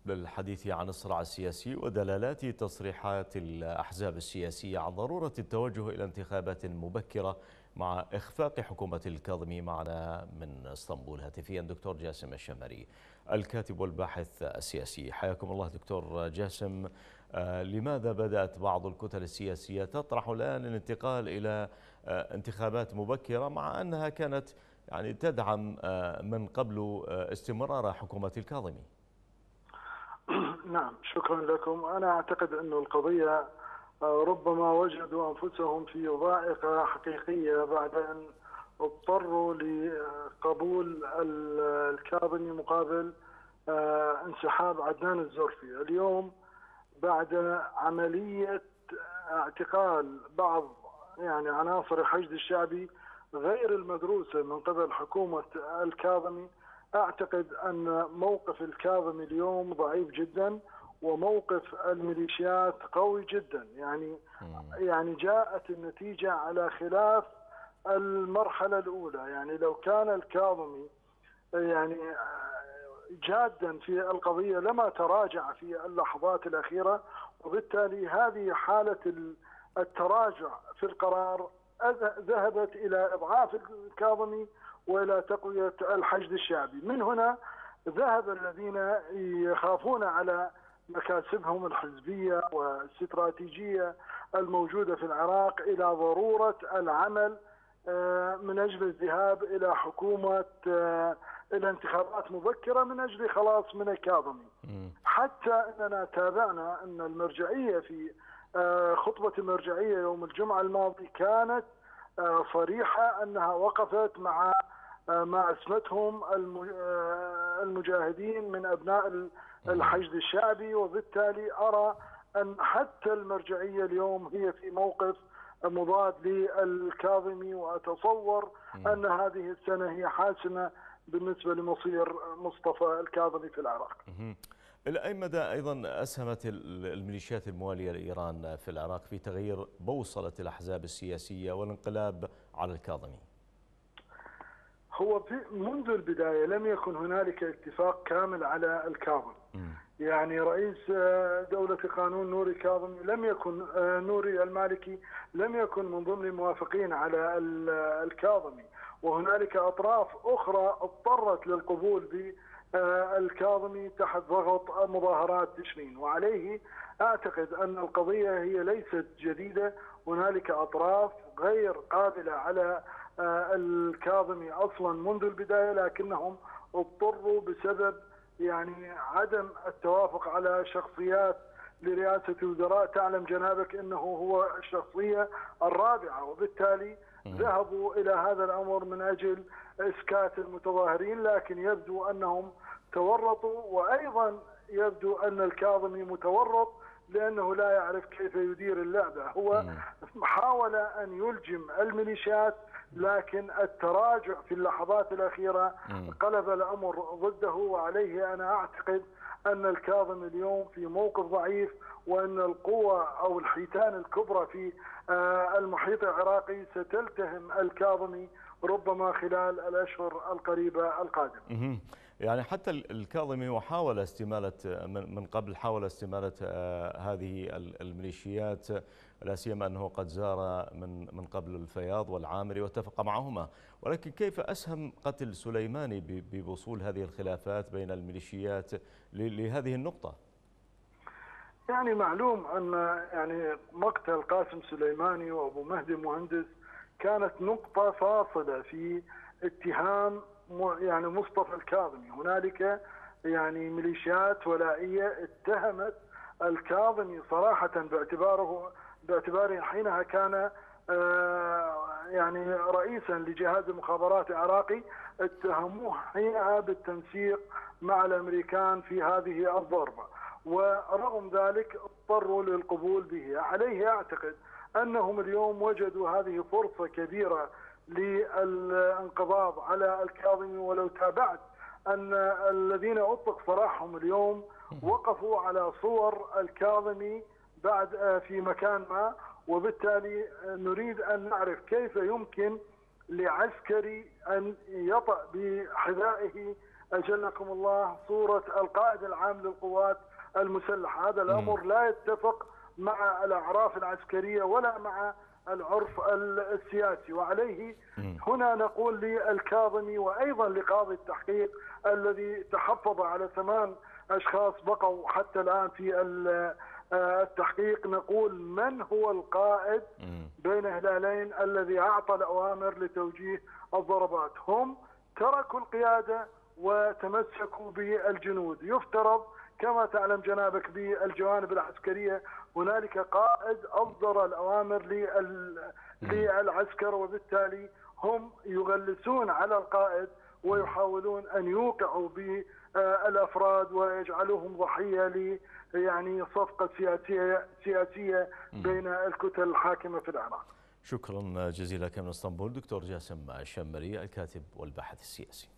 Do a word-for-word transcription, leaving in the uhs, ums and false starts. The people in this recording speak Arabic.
للحديث عن الصراع السياسي ودلالات تصريحات الأحزاب السياسية عن ضرورة التوجه إلى انتخابات مبكرة مع إخفاق حكومة الكاظمي. معنا من اسطنبول هاتفيا دكتور جاسم الشمري الكاتب والباحث السياسي. حياكم الله دكتور جاسم. آه لماذا بدأت بعض الكتل السياسية تطرح الآن الانتقال إلى آه انتخابات مبكرة مع أنها كانت يعني تدعم آه من قبل آه استمرار حكومة الكاظمي؟ نعم، شكرا لكم. أنا أعتقد أن القضية ربما وجدوا أنفسهم في ضائقة حقيقية بعد أن اضطروا لقبول الكاظمي مقابل انسحاب عدنان الزرفي. اليوم بعد عملية اعتقال بعض يعني عناصر الحشد الشعبي غير المدروسة من قبل حكومة الكاظمي، أعتقد أن موقف الكاظمي اليوم ضعيف جدا وموقف الميليشيات قوي جدا. يعني يعني جاءت النتيجة على خلاف المرحلة الأولى. يعني لو كان الكاظمي يعني جادا في القضية لما تراجع في اللحظات الأخيرة، وبالتالي هذه حالة التراجع في القرار ذهبت إلى إضعاف الكاظمي وإلى تقوية الحشد الشعبي. من هنا ذهب الذين يخافون على مكاسبهم الحزبية والاستراتيجية الموجودة في العراق إلى ضرورة العمل من أجل الذهاب إلى حكومة إلى انتخابات مبكرة من أجل خلاص من الكاظمي. حتى أننا تابعنا أن المرجعية في خطبة المرجعية يوم الجمعة الماضي كانت صريحة أنها وقفت مع ما اسمتهم المجاهدين من أبناء الحشد الشعبي، وبالتالي أرى أن حتى المرجعية اليوم هي في موقف مضاد للكاظمي، وأتصور أن هذه السنة هي حاسمة بالنسبة لمصير مصطفى الكاظمي في العراق. إلى أي مدى أيضا أسهمت الميليشيات الموالية لإيران في العراق في تغيير بوصلة الأحزاب السياسية والانقلاب على الكاظمي؟ هو منذ البداية لم يكن هنالك اتفاق كامل على الكاظمي. يعني رئيس دولة قانون نوري كاظمي لم يكن نوري المالكي لم يكن من ضمن الموافقين على الكاظمي، وهنالك أطراف أخرى اضطرت للقبول بالكاظمي تحت ضغط مظاهرات تشرين. وعليه أعتقد أن القضية هي ليست جديدة، هنالك أطراف غير قابلة على الكاظمي أصلا منذ البداية، لكنهم اضطروا بسبب يعني عدم التوافق على شخصيات لرئاسة الوزراء. تعلم جنابك أنه هو الشخصية الرابعة، وبالتالي ذهبوا إلى هذا الأمر من أجل إسكات المتظاهرين، لكن يبدو أنهم تورطوا، وأيضا يبدو أن الكاظمي متورط لأنه لا يعرف كيف يدير اللعبة. هو حاول أن يلجم الميليشيات، لكن التراجع في اللحظات الأخيرة قلب الأمر ضده. وعليه أنا أعتقد أن الكاظمي اليوم في موقف ضعيف، وأن القوة أو الحيتان الكبرى في المحيط العراقي ستلتهم الكاظمي ربما خلال الأشهر القريبة القادمة. يعني حتى الكاظمي وحاول استمالة من قبل حاول استمالة هذه الميليشيات، لا سيما أنه قد زار من من قبل الفياض والعامري واتفق معهما، ولكن كيف أسهم قتل سليماني بوصول هذه الخلافات بين الميليشيات لهذه النقطة؟ يعني معلوم أن يعني مقتل قاسم سليماني وأبو مهدي مهندس كانت نقطة فاصلة في اتهام يعني مصطفى الكاظمي. هنالك يعني ميليشيات ولائية اتهمت الكاظمي صراحة باعتباره باعتباره حينها كان يعني رئيسا لجهاز المخابرات العراقي، اتهموه حينها بالتنسيق مع الامريكان في هذه الضربة، ورغم ذلك اضطروا للقبول به. عليه اعتقد انهم اليوم وجدوا هذه فرصة كبيرة للانقضاض على الكاظمي. ولو تابعت أن الذين أطلق سراحهم اليوم وقفوا على صور الكاظمي بعد في مكان ما، وبالتالي نريد أن نعرف كيف يمكن لعسكري أن يطأ بحذائه أجلكم الله صورة القائد العام للقوات المسلحة. هذا الأمر لا يتفق مع الأعراف العسكرية ولا مع العرف السياسي، وعليه هنا نقول للكاظمي وأيضا لقاضي التحقيق الذي تحفظ على ثمان أشخاص بقوا حتى الآن في التحقيق، نقول من هو القائد بين هلالين الذي أعطى الأوامر لتوجيه الضربات؟ هم تركوا القيادة وتمسكوا بالجنود. يفترض كما تعلم جنابك بالجوانب العسكرية هنالك قائد أصدر الأوامر للعسكر، وبالتالي هم يغلسون على القائد ويحاولون أن يوقعوا بالأفراد ويجعلوهم ضحية ل يعني صفقة سياسية سياسية بين الكتل الحاكمة في العراق. شكرا جزيلا لك من اسطنبول دكتور جاسم الشمري الكاتب والباحث السياسي.